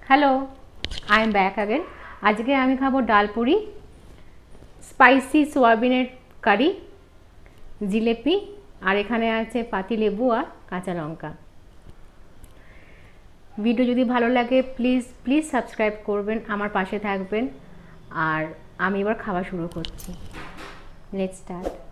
Hello, I am back again. আজকে আমি খাবো ডাল পুরি, স্পাইসি সোয়াবিনের কারি, জিলেপি, আর এখানে আছে পাতি লেবু আর কাঁচা লঙ্কা। ভিডিও যদি ভালো লাগে প্লিজ প্লিজ সাবস্ক্রাইব করবেন, আমার পাশে থাকবেন। আর আমি এবার খাওয়া শুরু করছি। Let's start.